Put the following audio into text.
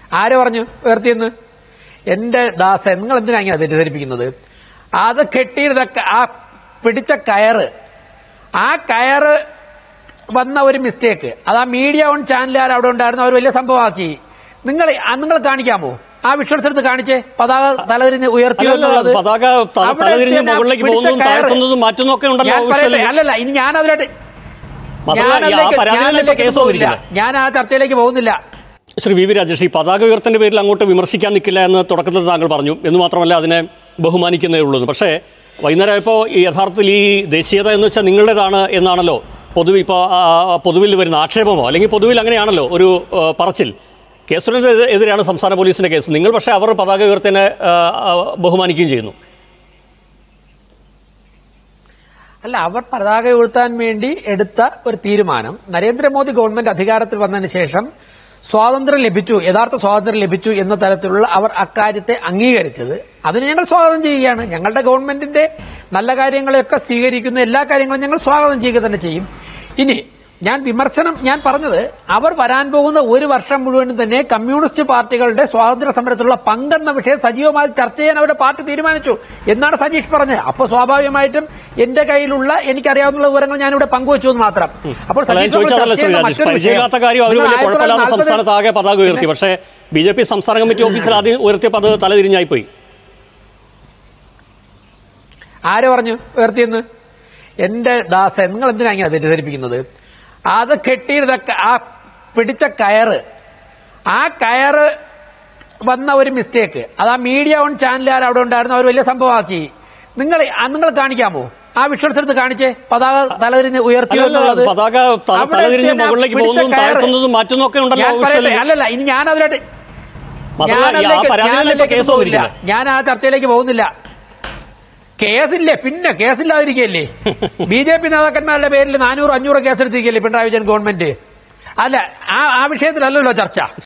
ആര് പറഞ്ഞു ഉയർത്തിയെന്ന്? എന്റെ ദാസൻ, നിങ്ങൾ എന്തിനാ ഇങ്ങനെ തെറ്റിദ്ധരിപ്പിക്കുന്നത്? അത് കെട്ടിയിരുന്ന ആ പിടിച്ച കയറ്, ആ കയറ് വന്ന ഒരു മിസ്റ്റേക്ക്, അത് ആ മീഡിയ ഓൺ ചാനലുകാർ അവിടെ ഉണ്ടായിരുന്നു, അവർ വലിയ സംഭവമാക്കി. നിങ്ങൾ കാണിക്കാമോ? ആ വിഷ്വൽസ് എടുത്ത് കാണിച്ചേ. പതാക തലതിരിഞ്ഞ് ഉയർത്തിയോ എന്നുള്ളത്. അല്ലല്ല, ഇനി ഞാൻ ആ ചർച്ചയിലേക്ക് പോകുന്നില്ല. ശ്രീ വി രാജേഷ്, ഈ പതാക ഉയർത്തന്റെ പേരിൽ അങ്ങോട്ട് വിമർശിക്കാൻ നിൽക്കില്ല എന്ന് തുടക്കത്തിൽ താങ്കൾ പറഞ്ഞു. എന്ന് മാത്രമല്ല അതിനെ ബഹുമാനിക്കുന്നേ ഉള്ളൂ. പക്ഷേ വൈകുന്നേരം ഇപ്പോൾ യഥാർത്ഥത്തിൽ ഈ ദേശീയത എന്ന് വെച്ചാൽ നിങ്ങളുടേതാണ് എന്നാണല്ലോ പൊതുവിൽ വരുന്ന ആക്ഷേപമോ, അല്ലെങ്കിൽ പൊതുവിൽ അങ്ങനെയാണല്ലോ ഒരു പറച്ചിൽ. കെ സുരേന്ദ്രന് എതിരെയാണ് സംസ്ഥാന പോലീസിന്റെ കേസ്. നിങ്ങൾ പക്ഷേ അവർ പതാക ഉയർത്തനെ ബഹുമാനിക്കുകയും ചെയ്യുന്നു. അല്ല, അവർ പതാക ഉയർത്താൻ വേണ്ടി എടുത്ത ഒരു തീരുമാനം നരേന്ദ്രമോദി ഗവൺമെന്റ് അധികാരത്തിൽ വന്നതിന് ശേഷം സ്വാതന്ത്ര്യം ലഭിച്ചു, യഥാർത്ഥ സ്വാതന്ത്ര്യം ലഭിച്ചു എന്ന തരത്തിലുള്ള അവർ അക്കാര്യത്തെ അംഗീകരിച്ചത്, അതിന് ഞങ്ങൾ സ്വാഗതം ചെയ്യുകയാണ്. ഞങ്ങളുടെ ഗവൺമെന്റിന്റെ നല്ല കാര്യങ്ങളെയൊക്കെ സ്വീകരിക്കുന്ന എല്ലാ കാര്യങ്ങളും ഞങ്ങൾ സ്വാഗതം ചെയ്യുക തന്നെ ചെയ്യും. ഇനി ഞാൻ പറഞ്ഞത്, അവർ വരാൻ പോകുന്ന ഒരു വർഷം മുഴുവനും തന്നെ കമ്മ്യൂണിസ്റ്റ് പാർട്ടികളുടെ സ്വാതന്ത്ര്യ സമരത്തിലുള്ള പങ്കെന്ന വിഷയം സജീവമായി ചർച്ച ചെയ്യാൻ അവരുടെ പാർട്ടി തീരുമാനിച്ചു എന്നാണ് സജീഷ് പറഞ്ഞത്. അപ്പൊ സ്വാഭാവികമായിട്ടും എന്റെ കയ്യിലുള്ള എനിക്കറിയാവുന്ന വിവരങ്ങൾ ഞാനിവിടെ പങ്കുവച്ചു എന്ന് മാത്രം. അപ്പോൾ സംസ്ഥാനത്താകെ പതാക ഉയർത്തി, പക്ഷേ ബി.ജെ.പി. സംസ്ഥാന കമ്മിറ്റി ഓഫീസിൽ ആദ്യം ഉയർത്തിയപ്പോൾ അത് തലതിരിഞ്ഞായി പോയി. ആര് പറഞ്ഞു ഉയർത്തിയെന്ന്? എന്റെ ദാസൻ, നിങ്ങൾ എന്തിനാ ഇങ്ങനെ തെറ്റിദ്ധരിപ്പിക്കുന്നത്? അത് കെട്ടിയിരുന്ന ആ പിടിച്ച കയറ്, ആ കയറ് വന്ന ഒരു മിസ്റ്റേക്ക്, അത് ആ മീഡിയ ഓൺ ചാനലുകാർ അവിടെ ഉണ്ടായിരുന്നു, അവർ വലിയ സംഭവമാക്കി. നിങ്ങൾ കാണിക്കാമോ? ആ വിഷ്വൽസ് എടുത്ത് കാണിച്ചേ. പതാക തലതിരിഞ്ഞ് ഉയർത്തിയോ എന്നുള്ളത്. അല്ലല്ല, ഇനി ഞാൻ ആ ചർച്ചയിലേക്ക് പോകുന്നില്ല. കേസില്ലേ, പിന്നെ കേസില്ലാതിരിക്കല്ലേ? ബി.ജെ.പി. നേതാക്കന്മാരുടെ പേരിൽ 400-500 കേസെടുത്തിരിക്കല്ലേ പിണറായി വിജയൻ ഗവൺമെന്റ്? അല്ല, ആ വിഷയത്തിലല്ലല്ലോ ചർച്ച.